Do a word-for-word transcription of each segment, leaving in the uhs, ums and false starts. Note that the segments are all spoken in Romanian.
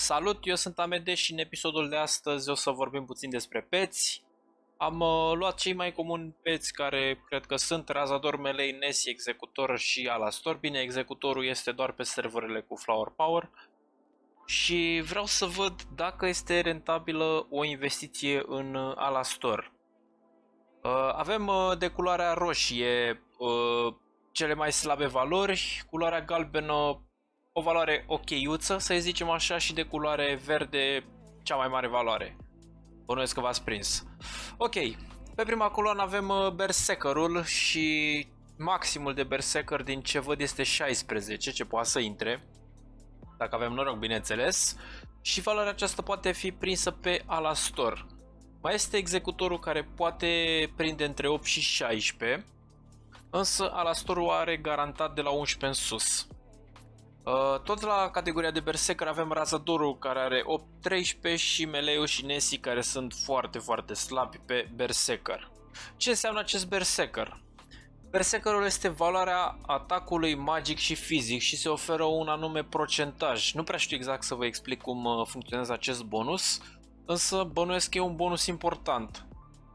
Salut, eu sunt Amede și în episodul de astăzi o să vorbim puțin despre peți. Am uh, luat cei mai comuni peți care cred că sunt Razador, Melee, Nessie, Executor și Alastor. Bine, Executorul este doar pe serverele cu Flower Power. Și vreau să văd dacă este rentabilă o investiție în uh, Alastor. Uh, avem uh, de culoarea roșie uh, cele mai slabe valori, culoarea galbenă o valoare ok-uță, să zicem așa, și de culoare verde cea mai mare valoare. Bănuiesc că v-ați prins. Ok, pe prima coloană avem uh, Berserkerul și maximul de Berserker din ce văd este șaisprezece, ce poate să intre, dacă avem noroc, bineînțeles, și valoarea aceasta poate fi prinsă pe Alastor. Mai este Executorul care poate prinde între opt și șaisprezece, însă Alastorul are garantat de la unsprezece în sus. Uh, tot la categoria de Berserker avem Razadorul care are opt treisprezece și Melee și Nessie care sunt foarte foarte slabi pe Berserker. Ce înseamnă acest Berserker? Berserkerul este valoarea atacului magic și fizic și se oferă un anume procentaj. Nu prea știu exact să vă explic cum uh, funcționează acest bonus, însă bănuiesc că e un bonus important.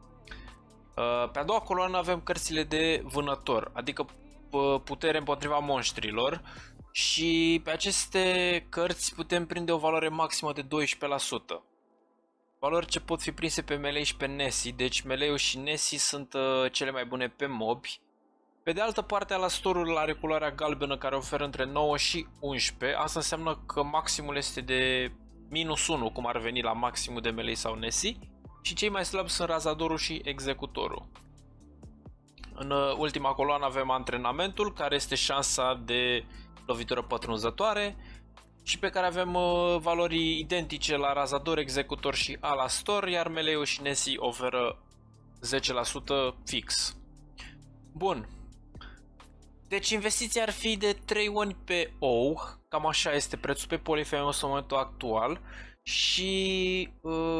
Uh, pe a doua coloană avem cărțile de vânător, adică uh, putere împotriva monștrilor. Și pe aceste cărți putem prinde o valoare maximă de doisprezece la sută. Valori ce pot fi prinse pe Melee și pe Nessie, deci Melee și Nessie sunt uh, cele mai bune pe mobi. Pe de altă parte, Alastorul are culoarea galbenă care oferă între nouă și unsprezece. Asta înseamnă că maximul este de minus unu, cum ar veni la maximul de Melee sau Nessie. Și cei mai slabi sunt Razadorul și Executorul. În uh, ultima coloană avem Antrenamentul, care este șansa de lovitură pătrunzătoare și pe care avem uh, valori identice la Razador, Executor și Alastor, iar Melee și Nessie oferă zece la sută fix. Bun. Deci investiția ar fi de trei uni pe ou, cam așa este prețul pe Polyphemus în momentul actual și uh,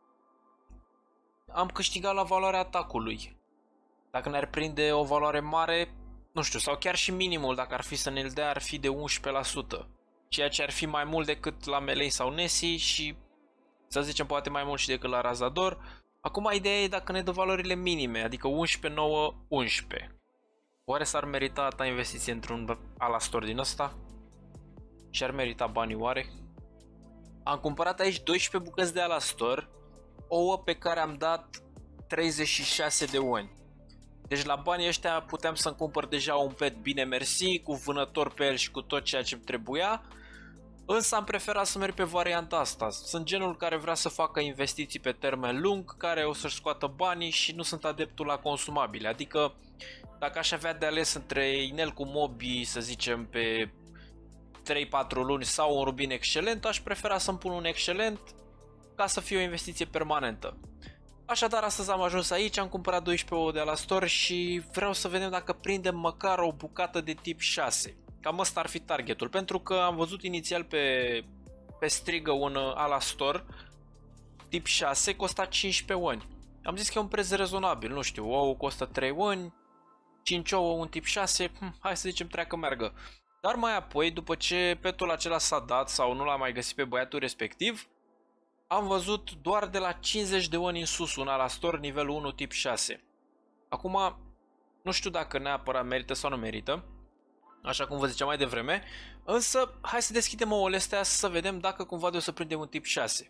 am câștigat la valoarea atacului. Dacă ne-ar prinde o valoare mare, nu știu, sau chiar și minimul, dacă ar fi să ne-l dea, ar fi de unsprezece la sută. Ceea ce ar fi mai mult decât la Melee sau Nessie și, să zicem, poate mai mult și decât la Razador. Acum, ideea e dacă ne dă valorile minime, adică unsprezece, nouă, unsprezece. Oare s-ar merita ta investiție într-un Alastor din ăsta? Și ar merita banii oare? Am cumpărat aici doisprezece bucăți de Alastor, ouă pe care am dat treizeci și șase de oni. Deci la banii ăștia puteam să-mi cumpăr deja un pet bine mersi, cu vânător pe el și cu tot ceea ce trebuia. Însă am preferat să merg pe varianta asta. Sunt genul care vrea să facă investiții pe termen lung, care o să-și scoată banii și nu sunt adeptul la consumabile. Adică dacă aș avea de ales între inel cu mobi, să zicem, pe trei patru luni sau un rubin excelent, aș prefera să-mi pun un excelent ca să fie o investiție permanentă. Așadar, astăzi am ajuns aici, am cumpărat doisprezece ouă de Alastor și vreau să vedem dacă prindem măcar o bucată de tip șase. Cam ăsta ar fi targetul, pentru că am văzut inițial pe, pe strigă un Alastor tip șase, costa cincisprezece oni. Am zis că e un preț rezonabil, nu știu, ouă costă trei oni, cinci ouă un tip șase, hm, hai să zicem treacă meargă. Dar mai apoi, după ce petul acela s-a dat sau nu l-am mai găsit pe băiatul respectiv, am văzut doar de la cincizeci de oni în sus un Alastor nivelul unu tip șase. Acum, nu știu dacă neapărat merită sau nu merită, așa cum vă ziceam mai devreme, însă hai să deschidem ouăle astea să vedem dacă cumva de o să prindem un tip șase.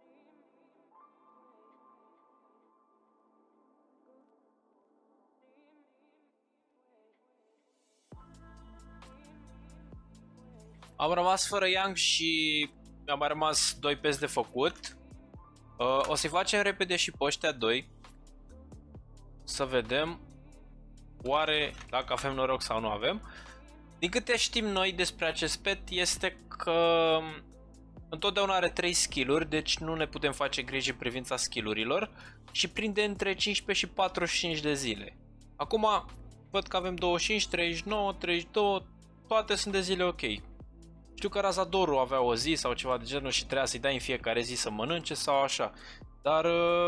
Am rămas fără Yang și mi-au mai rămas doi peți de făcut. Uh, o să-i facem repede și pe ăștia doi. Să vedem oare dacă avem noroc sau nu avem. Din câte știm noi despre acest pet este că întotdeauna are trei skill-uri, deci nu ne putem face griji în privința skill-urilor și prinde între cincisprezece și patruzeci și cinci de zile. Acum văd că avem douăzeci și cinci, treizeci și nouă, treizeci și doi, toate sunt de zile ok. Știu că Razadorul avea o zi sau ceva de genul și trebuia să-i dai în fiecare zi să mănânce sau așa. Dar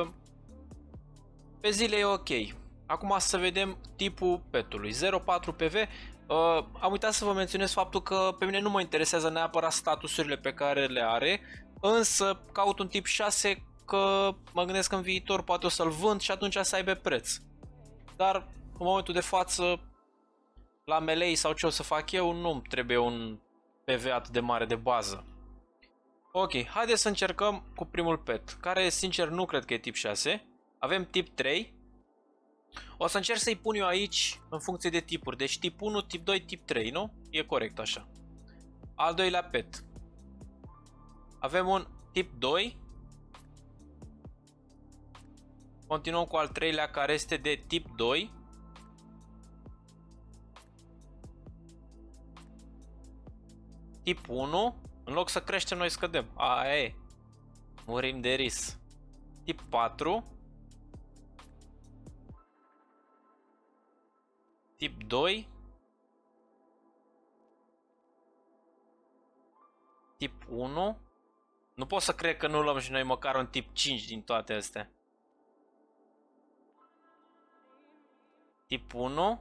pe zile e ok. Acum să vedem tipul petului. zero patru P V. Uh, am uitat să vă menționez faptul că pe mine nu mă interesează neapărat statusurile pe care le are, însă caut un tip șase că mă gândesc că în viitor poate o să-l vând și atunci să aibă preț. Dar în momentul de față, la melee sau ce o să fac eu, nu trebuie un P V atât de mare de bază. Ok, haideți să încercăm cu primul pet, care sincer nu cred că e tip șase. Avem tip trei. O să încerc să-i pun eu aici în funcție de tipuri. Deci tip unu, tip doi, tip trei, nu? E corect așa. Al doilea pet. Avem un tip doi. Continuăm cu al treilea care este de tip doi. Tip unu. În loc să creștem, noi scădem. Aia e. Murim de ris. Tip patru. Tip doi. Tip unu. Nu pot să cred că nu luăm și noi măcar un tip cinci din toate astea. Tip unu.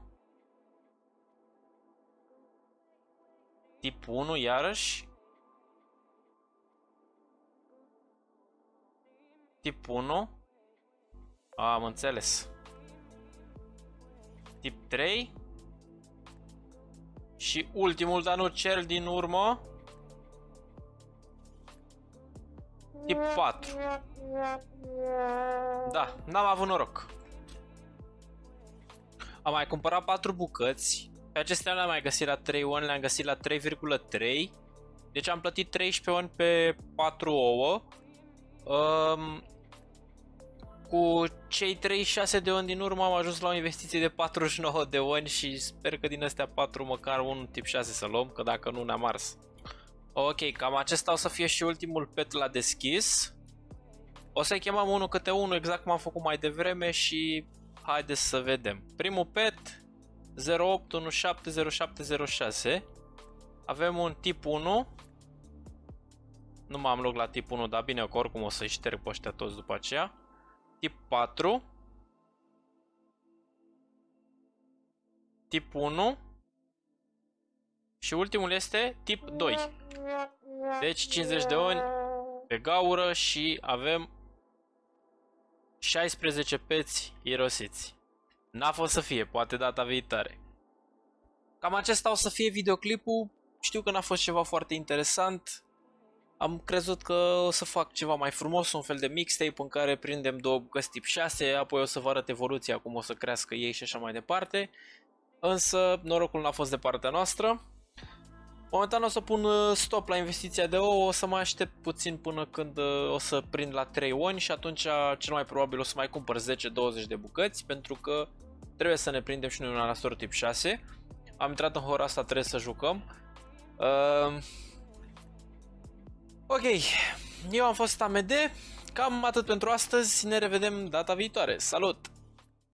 Tip unu iarăși. Tip unu. A, am înțeles. Tip trei. Și ultimul, dar nu cel din urmă. Tip patru. Da, n-am avut noroc. Am mai cumpărat patru bucăți. Pe acestea le-am mai găsit la trei oni, le-am găsit la trei virgulă trei. Deci am plătit treisprezece oni pe patru ouă. Um, cu cei treizeci și șase de oni din urmă am ajuns la o investiție de patruzeci și nouă de oni și sper că din astea patru măcar un tip șase să luăm, că dacă nu ne-am ars. Ok, cam acesta o să fie și ultimul pet la deschis. O să-i chemăm unul câte unul, exact cum am făcut mai devreme și haideți să vedem. Primul pet zero opt unu șapte zero șapte zero șase. Avem un tip unu. Nu m-am loc la tip unu, dar bine că oricum o să-i șterg pe ăștia toți după aceea. Tip patru. Tip unu. Și ultimul este tip doi. Deci cincizeci de oni pe gaură și avem șaisprezece peți irosiți. N-a fost să fie, poate data viitoare. Cam acesta o să fie videoclipul. Știu că n-a fost ceva foarte interesant. Am crezut că o să fac ceva mai frumos, un fel de mixtape în care prindem două bucăți tip șase, apoi o să vă arăt evoluția, cum o să crească ei și așa mai departe. Însă norocul n-a fost de partea noastră. Momentan o să pun stop la investiția de ouă, o să mai aștept puțin până când o să prind la trei oni și atunci cel mai probabil o să mai cumpăr zece douăzeci de bucăți, pentru că trebuie să ne prindem și noi un alastor tip șase. Am intrat în hora asta, trebuie să jucăm. Uh... Ok, eu am fost A M D, cam atât pentru astăzi, ne revedem data viitoare, salut!